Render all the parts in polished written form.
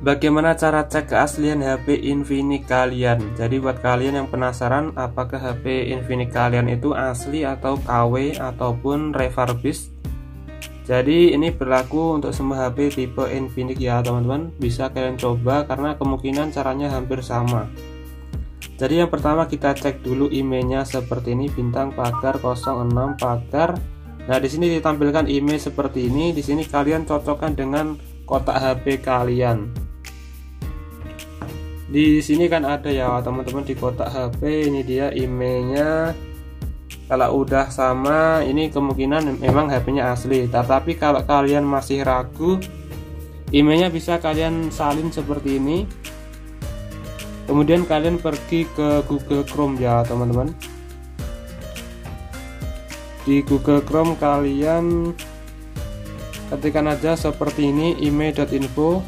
Bagaimana cara cek keaslian HP Infinix kalian? Jadi buat kalian yang penasaran apakah HP Infinix kalian itu asli atau KW ataupun refurbished, jadi ini berlaku untuk semua HP tipe Infinix ya teman-teman. Bisa kalian coba karena kemungkinan caranya hampir sama. Jadi yang pertama kita cek dulu emailnya seperti ini, bintang pagar 06 pagar. Nah di sini ditampilkan email seperti ini. Di sini kalian cocokkan dengan kotak HP kalian. Di sini kan ada ya teman-teman di kotak HP, ini dia emailnya. Kalau udah sama, ini kemungkinan memang HP-nya asli. Tetapi kalau kalian masih ragu, emailnya bisa kalian salin seperti ini. Kemudian kalian pergi ke Google Chrome ya teman-teman. Di Google Chrome kalian ketikkan aja seperti ini, email.info,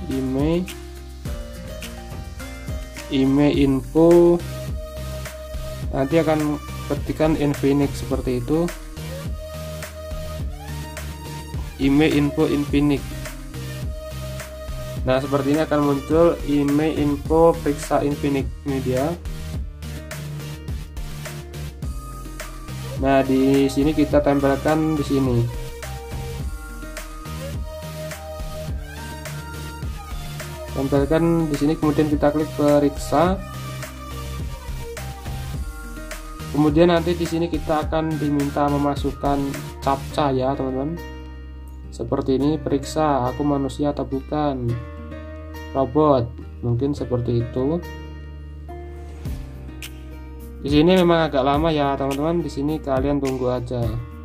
email info, nanti akan ketikkan Infinix seperti itu, email info Infinix. Nah seperti ini akan muncul email info periksa Infinix ini dia. Nah di sini kita tempelkan di sini. Tempelkan di sini, kemudian kita klik periksa. Kemudian nanti di sini kita akan diminta memasukkan captcha ya teman-teman. Seperti ini, periksa aku manusia atau bukan, robot, mungkin seperti itu. Di sini memang agak lama ya teman-teman. Di sini kalian tunggu aja.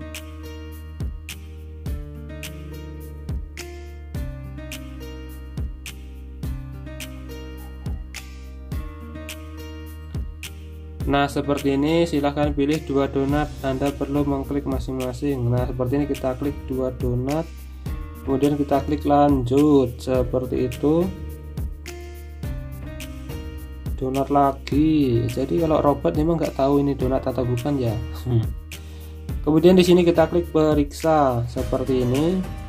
Nah seperti ini, silahkan pilih 2 donat. Anda perlu mengklik masing-masing. Nah seperti ini, kita klik 2 donat, kemudian kita klik lanjut seperti itu. Donat lagi. Jadi kalau robot memang nggak tahu ini donat atau bukan ya. Kemudian di sini kita klik periksa seperti ini.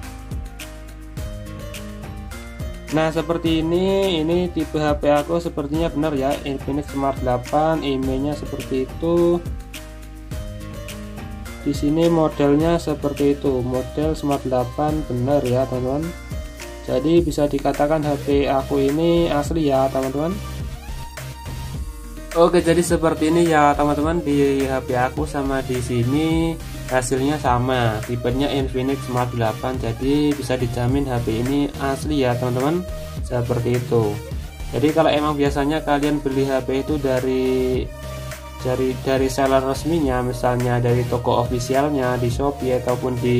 Nah seperti ini tipe HP aku sepertinya benar ya, Infinix Smart 8, emailnya seperti itu. Di sini modelnya seperti itu, model Smart 8 benar ya teman-teman. Jadi bisa dikatakan HP aku ini asli ya teman-teman. Oke, jadi seperti ini ya teman-teman, di HP aku sama di sini hasilnya sama, tipenya Infinix Smart 8. Jadi bisa dijamin HP ini asli ya teman-teman, seperti itu. Jadi kalau emang biasanya kalian beli HP itu dari seller resminya, misalnya dari toko officialnya di Shopee ataupun di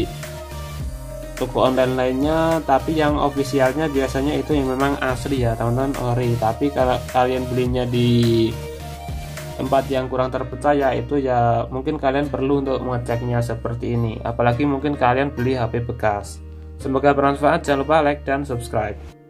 toko online lainnya, tapi yang officialnya biasanya itu yang memang asli ya teman-teman, ori. Tapi kalau kalian belinya di tempat yang kurang terpercaya, itu ya mungkin kalian perlu untuk mengeceknya seperti ini. Apalagi mungkin kalian beli HP bekas. Semoga bermanfaat, jangan lupa like dan subscribe.